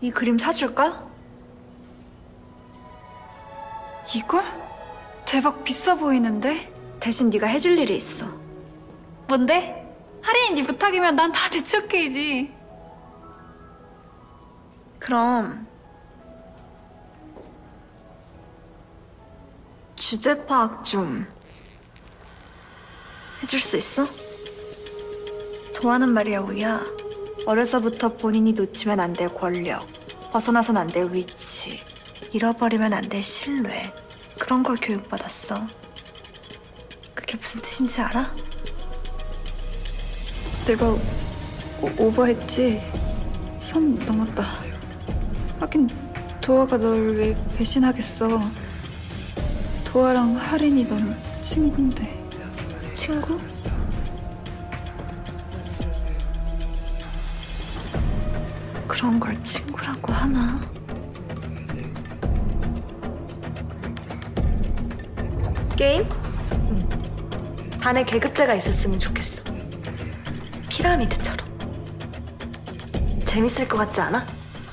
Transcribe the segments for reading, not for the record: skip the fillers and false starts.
이 그림 사줄까? 이걸? 대박 비싸 보이는데? 대신 네가 해줄 일이 있어. 뭔데? 할인이 네 부탁이면 난 다 대처케이지. 그럼 주제 파악 좀 해줄 수 있어? 도하는 말이야, 우야. 어려서부터 본인이 놓치면 안 될 권력, 벗어나선 안 될 위치, 잃어버리면 안 될 신뢰, 그런 걸 교육받았어. 그게 무슨 뜻인지 알아? 내가 오버했지. 선 넘었다. 하긴 도아가 널 왜 배신하겠어. 도아랑 할인이 넌 친구인데. 친구? 그런 걸 친구라고 하나? 게임? 응. 반에 계급제가 있었으면 좋겠어. 피라미드처럼. 재밌을 것 같지 않아?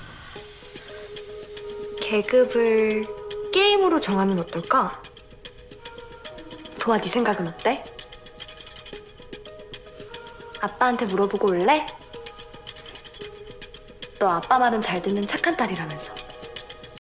계급을 게임으로 정하면 어떨까? 도아, 네 생각은 어때? 아빠한테 물어보고 올래? 너 아빠 말은 잘 듣는 착한 딸이라면서.